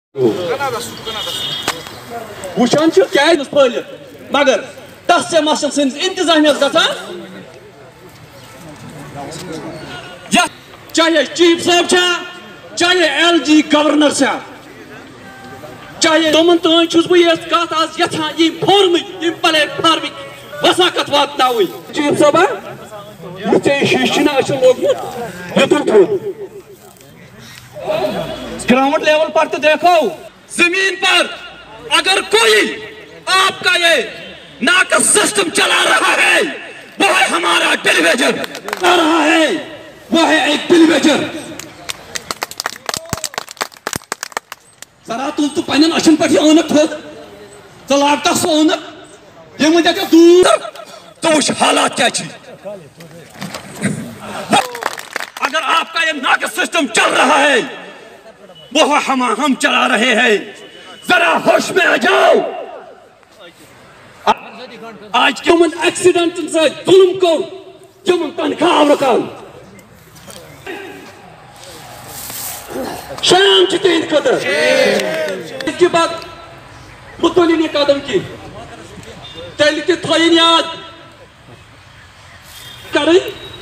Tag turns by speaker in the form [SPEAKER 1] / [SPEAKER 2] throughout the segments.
[SPEAKER 1] وچان پھلت مگر تس مسل سندس انتظامیہ گھان چاہے چیف صاحب چاہے ایل جی گورنر صاحب چاہے تمن تین چھس بہ یہ کت آز یھان یہ پھورمت یہ پلیٹ فارمک وساقت واتن چیف صاحبہ یہ شیشہ اچھا لوگمت یتن گراؤنڈ لیول پر تو دیکھو زمین پر اگر کوئی آپ کا یہ ناقص سسٹم چلا رہا ہے وہ ہے ہمارا ٹیلی ویژن چلا رہا ہے وہ ہے ایک ٹیلی ویژن ذرا تل تو پنن اچھن پہ اونک تھوت تو لاگتا سو اونک یہ مجھے کہ دور تو اس حالات کیا چی اگر آپ کا یہ ناقص سسٹم چل رہا ہے وہ ہم چلا رہے ہیں ذرا ہوش میں آ جاؤ آج کیوں من ایکسیڈنٹ سے ظلم کو کیوں من تنخواہ رکھاؤ شام چتین خطر اس کے بعد متولی نے قدم کی تیل کے تھائین یاد کریں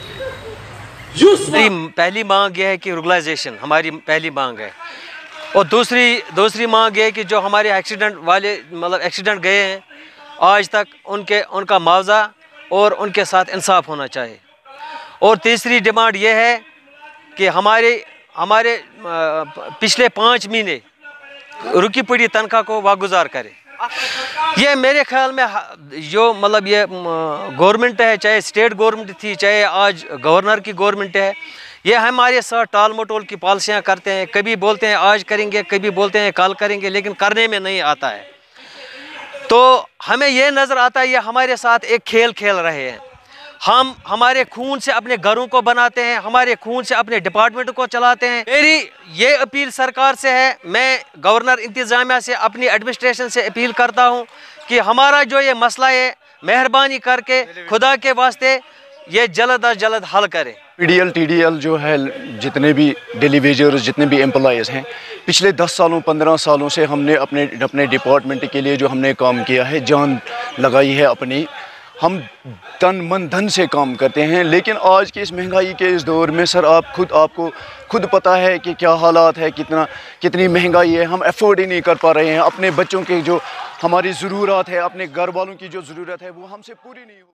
[SPEAKER 2] پہلی مانگ یہ ہے کہ ریگولائزیشن ہماری پہلی مانگ ہے اور دوسری مانگ یہ ہے کہ جو ہمارے ایکسیڈنٹ والے مطلب ایکسیڈنٹ گئے ہیں آج تک ان کا معاوضہ اور ان کے ساتھ انصاف ہونا چاہیے اور تیسری ڈیمانڈ یہ ہے کہ ہمارے پچھلے 5 مہینے رکی پڑی تنخواہ کو واگزار کرے یہ میرے خیال میں جو مطلب یہ گورنمنٹ ہے چاہے اسٹیٹ گورنمنٹ تھی چاہے آج گورنر کی گورنمنٹ ہے یہ ہمارے ساتھ ٹال مٹول کی پالیسیاں کرتے ہیں کبھی بولتے ہیں آج کریں گے کبھی بولتے ہیں کل کریں گے لیکن کرنے میں نہیں آتا ہے تو ہمیں یہ نظر آتا ہے یہ ہمارے ساتھ ایک کھیل کھیل رہے ہیں ہم ہمارے خون سے اپنے گھروں کو بناتے ہیں ہمارے خون سے اپنے ڈپارٹمنٹ کو چلاتے ہیں میری یہ اپیل سرکار سے ہے میں گورنر انتظامیہ سے اپنی ایڈمنسٹریشن سے اپیل کرتا ہوں کہ ہمارا جو یہ مسئلہ ہے مہربانی کر کے خدا کے واسطے یہ جلد از جلد حل کرے
[SPEAKER 3] P D L T D L جو ہے جتنے بھی ڈیلی ویجرز جتنے بھی امپلائیز ہیں پچھلے 10 سالوں 15 سالوں سے ہم نے اپنے ڈپارٹمنٹ کے لیے جو ہم نے کام کیا ہے جان لگائی ہے اپنی ہم تن من دھن سے کام کرتے ہیں لیکن آج کے اس مہنگائی کے اس دور میں سر آپ کو خود پتہ ہے کہ کیا حالات ہے کتنی مہنگائی ہے ہم افورڈ ہی نہیں کر پا رہے ہیں اپنے بچوں کے جو ہماری ضرورت ہے اپنے گھر والوں کی جو ضرورت ہے وہ ہم سے پوری نہیں ہو